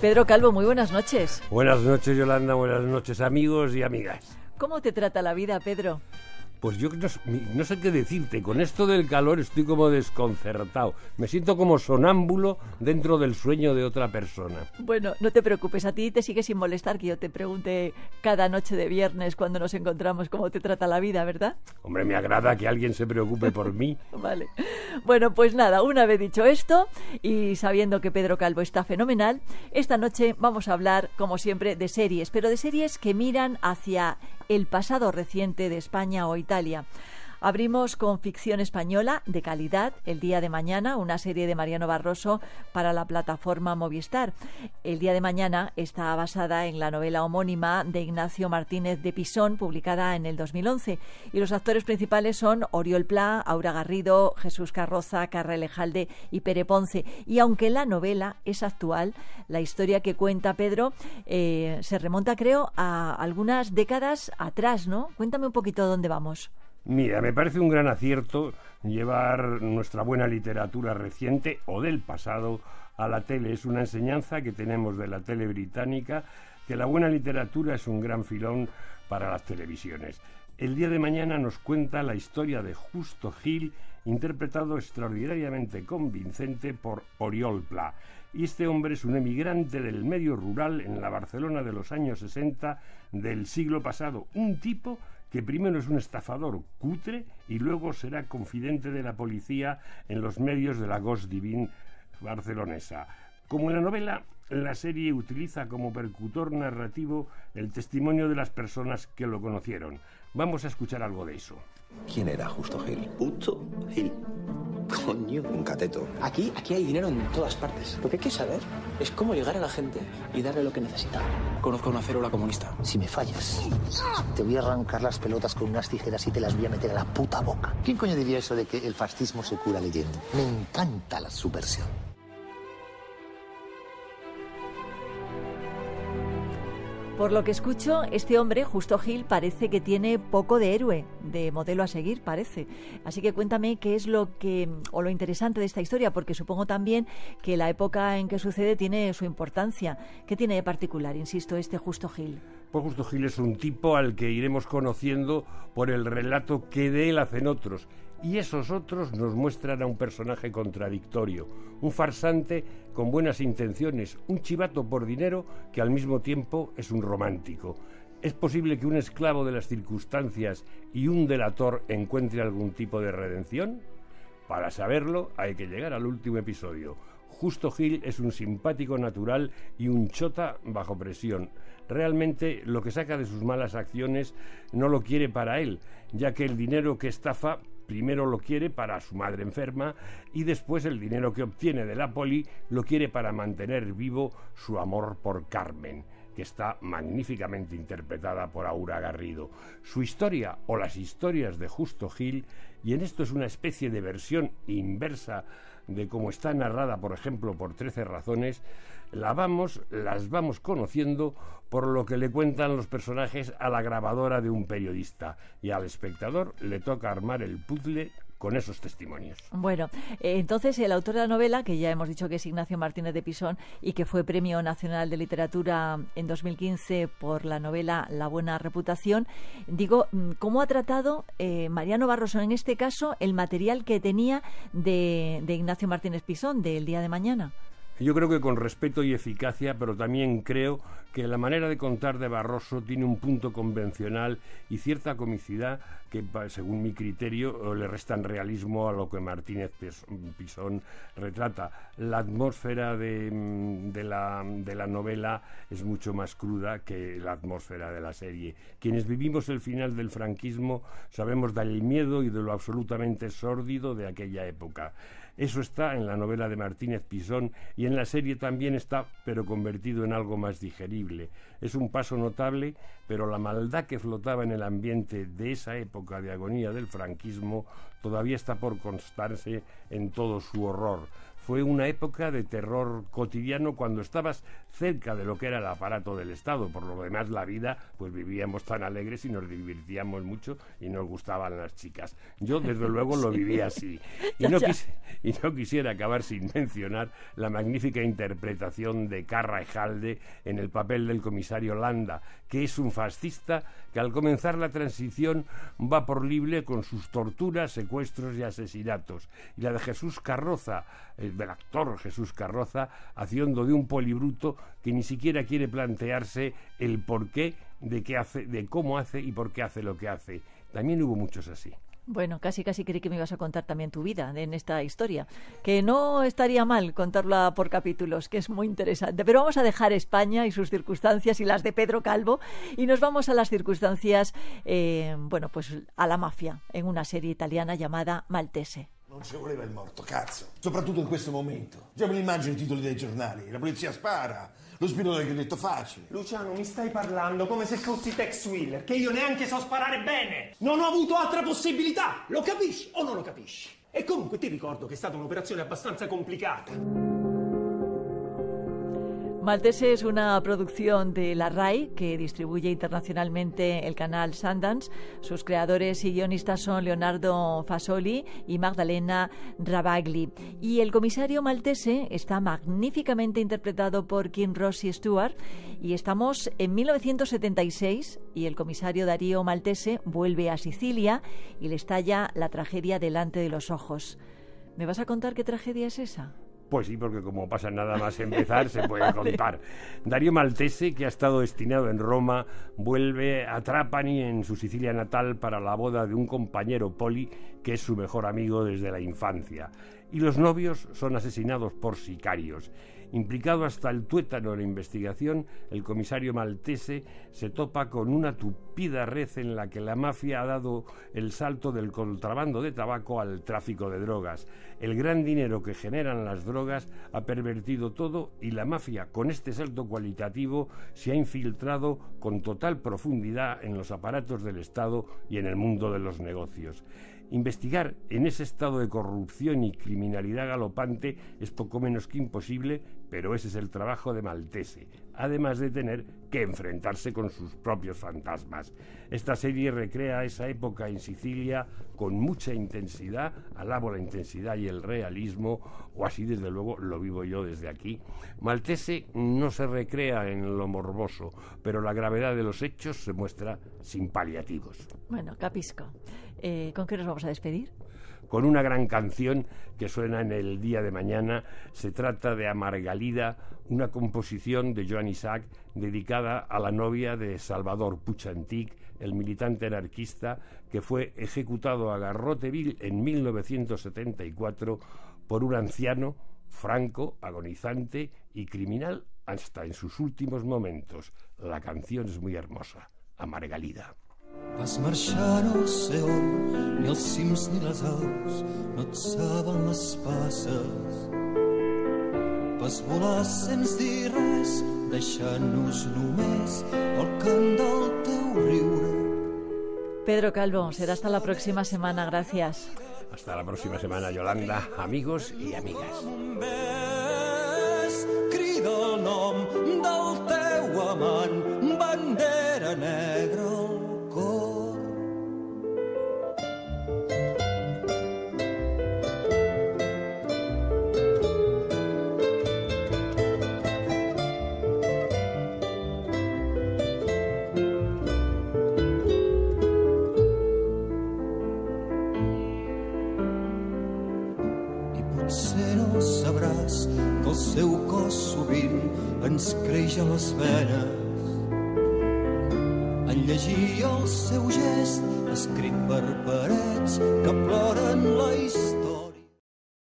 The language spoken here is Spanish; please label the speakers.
Speaker 1: Pedro Calvo, muy buenas noches.
Speaker 2: Buenas noches, Yolanda, buenas noches, amigos y amigas.
Speaker 1: ¿Cómo te trata la vida, Pedro?
Speaker 2: Pues yo no sé qué decirte, con esto del calor estoy como desconcertado, me siento como sonámbulo dentro del sueño de otra persona.
Speaker 1: Bueno, no te preocupes, a ti te sigue sin molestar que yo te pregunte cada noche de viernes cuando nos encontramos cómo te trata la vida, ¿verdad?
Speaker 2: Hombre, me agrada que alguien se preocupe por mí.
Speaker 1: Vale, bueno, pues nada, una vez dicho esto y sabiendo que Pedro Calvo está fenomenal, esta noche vamos a hablar, como siempre, de series, pero de series que miran hacia el pasado reciente de España o Italia. Abrimos con ficción española de calidad, El día de mañana, una serie de Mariano Barroso para la plataforma Movistar. El día de mañana está basada en la novela homónima de Ignacio Martínez de Pisón, publicada en el 2011. Y los actores principales son Oriol Pla, Aura Garrido, Jesús Carroza, Carra Elejalde y Pere Ponce. Y aunque la novela es actual, la historia que cuenta Pedro se remonta, creo, a algunas décadas atrás, ¿no? Cuéntame un poquito dónde vamos.
Speaker 2: Mira, me parece un gran acierto llevar nuestra buena literatura reciente o del pasado a la tele. Es una enseñanza que tenemos de la tele británica, que la buena literatura es un gran filón para las televisiones. El día de mañana nos cuenta la historia de Justo Gil, interpretado extraordinariamente convincente por Oriol Pla. Y este hombre es un emigrante del medio rural en la Barcelona de los años 60 del siglo pasado. Un tipo que primero es un estafador cutre y luego será confidente de la policía en los medios de la Ghost Divine barcelonesa. Como en la novela, la serie utiliza como percutor narrativo el testimonio de las personas que lo conocieron. Vamos a escuchar algo de eso.
Speaker 3: ¿Quién era Justo Gil?
Speaker 4: Justo Gil. Coño.
Speaker 3: Un cateto.
Speaker 4: Aquí hay dinero en todas partes. Lo que hay que saber es cómo llegar a la gente y darle lo que necesita. Conozco a una célula comunista.
Speaker 5: Si me fallas, te voy a arrancar las pelotas con unas tijeras y te las voy a meter a la puta boca. ¿Quién coño diría eso de que el fascismo se cura leyendo? Me encanta la subversión.
Speaker 1: Por lo que escucho, este hombre, Justo Gil, parece que tiene poco de héroe, de modelo a seguir, parece. Así que cuéntame qué es lo interesante de esta historia, porque supongo también que la época en que sucede tiene su importancia. ¿Qué tiene de particular, insisto, este Justo Gil?
Speaker 2: Pues Justo Gil es un tipo al que iremos conociendo por el relato que de él hacen otros. Y esos otros nos muestran a un personaje contradictorio, un farsante con buenas intenciones, un chivato por dinero que al mismo tiempo es un romántico. ¿Es posible que un esclavo de las circunstancias y un delator encuentre algún tipo de redención? Para saberlo hay que llegar al último episodio. Justo Gil es un simpático natural y un chota bajo presión. Realmente lo que saca de sus malas acciones no lo quiere para él, ya que el dinero que estafa primero lo quiere para su madre enferma y después el dinero que obtiene de la poli lo quiere para mantener vivo su amor por Carmen, que está magníficamente interpretada por Aura Garrido. Su historia o las historias de Justo Gil, y en esto es una especie de versión inversa de cómo está narrada, por ejemplo, por 13 razones, las vamos conociendo por lo que le cuentan los personajes a la grabadora de un periodista, y al espectador le toca armar el puzzle con esos testimonios.
Speaker 1: Bueno, entonces el autor de la novela, que ya hemos dicho que es Ignacio Martínez de Pisón y que fue Premio Nacional de Literatura en 2015 por la novela La buena reputación, digo, ¿cómo ha tratado Mariano Barroso en este caso el material que tenía de Ignacio Martínez Pisón, de El día de mañana?
Speaker 2: Yo creo que con respeto y eficacia, pero también creo que la manera de contar de Barroso tiene un punto convencional y cierta comicidad que, según mi criterio, le restan realismo a lo que Martínez Pisón retrata. La atmósfera de la novela es mucho más cruda que la atmósfera de la serie. Quienes vivimos el final del franquismo sabemos del miedo y de lo absolutamente sórdido de aquella época. Eso está en la novela de Martínez Pisón y en la serie también está, pero convertido en algo más digerible. Es un paso notable, pero la maldad que flotaba en el ambiente de esa época de agonía del franquismo todavía está por constarse en todo su horror. Fue una época de terror cotidiano cuando estabas cerca de lo que era el aparato del Estado. Por lo demás, la vida, pues vivíamos tan alegres y nos divertíamos mucho y nos gustaban las chicas. Yo, desde luego, lo vivía así. Y no quisiera acabar sin mencionar la magnífica interpretación de Carra Ejalde en el papel del comisario Landa, que es un fascista que al comenzar la transición va por libre con sus torturas, secuestros y asesinatos. Y la de Jesús Carroza, del actor Jesús Carroza, haciendo de un polibruto que ni siquiera quiere plantearse el porqué de qué hace, de cómo hace y por qué hace lo que hace. También hubo muchos así.
Speaker 1: Bueno, casi creí que me ibas a contar también tu vida en esta historia, que no estaría mal contarla por capítulos, que es muy interesante. Pero vamos a dejar España y sus circunstancias y las de Pedro Calvo y nos vamos a las circunstancias, pues a la mafia, en una serie italiana llamada Maltese.
Speaker 3: Non ci voleva il morto, cazzo. Soprattutto in questo momento. Già me li immagino i titoli dei giornali. La polizia spara, lo spino del grilletto facile.
Speaker 6: Luciano, mi stai parlando come se fossi Tex Wheeler, che io neanche so sparare bene. Non ho avuto altra possibilità. Lo capisci o non lo capisci? E comunque ti ricordo che è stata un'operazione abbastanza complicata.
Speaker 1: Maltese es una producción de la RAI que distribuye internacionalmente el canal Sundance. Sus creadores y guionistas son Leonardo Fasoli y Magdalena Ravagli. Y el comisario maltese está magníficamente interpretado por Kim Rossi Stewart. Y estamos en 1976 y el comisario Darío Maltese vuelve a Sicilia y le estalla la tragedia delante de los ojos. ¿Me vas a contar qué tragedia es esa?
Speaker 2: Pues sí, porque como pasa nada más empezar, se puede contar. Darío Maltese, que ha estado destinado en Roma, vuelve a Trapani, en su Sicilia natal, para la boda de un compañero poli que es su mejor amigo desde la infancia. Y los novios son asesinados por sicarios. Implicado hasta el tuétano en la investigación, el comisario maltese se topa con una tupida red en la que la mafia ha dado el salto del contrabando de tabaco al tráfico de drogas. El gran dinero que generan las drogas ha pervertido todo y la mafia, con este salto cualitativo, se ha infiltrado con total profundidad en los aparatos del Estado y en el mundo de los negocios. Investigar en ese estado de corrupción y criminalidad galopante es poco menos que imposible, pero ese es el trabajo de Maltese, además de tener que enfrentarse con sus propios fantasmas. Esta serie recrea esa época en Sicilia con mucha intensidad, alabo la intensidad y el realismo, o así desde luego lo vivo yo desde aquí. Maltese no se recrea en lo morboso, pero la gravedad de los hechos se muestra sin paliativos.
Speaker 1: Bueno, capisco. ¿Con qué nos vamos a despedir?
Speaker 2: Con una gran canción que suena en el día de mañana. Se trata de Amargalida, una composición de Joan Isaac dedicada a la novia de Salvador Puig Antich, el militante anarquista que fue ejecutado a garrote vil en 1974 por un anciano, franco, agonizante y criminal hasta en sus últimos momentos. La canción es muy hermosa, Amargalida.
Speaker 7: Vas marxar no sé on, ni els cims ni les aus no et saben les passes. Vas volar sense dir res, deixant-nos només el cant del teu riure.
Speaker 1: Pedro Calvo, será hasta la próxima semana, gracias.
Speaker 2: Hasta la próxima semana, Yolanda, amigos y amigas.
Speaker 7: Crida el nom del teu amant, bandera negra al cor. I potser no sabràs que el seu cos sovint ens creix a les venes. En llegir el seu gest escrit per parets que ploren la història.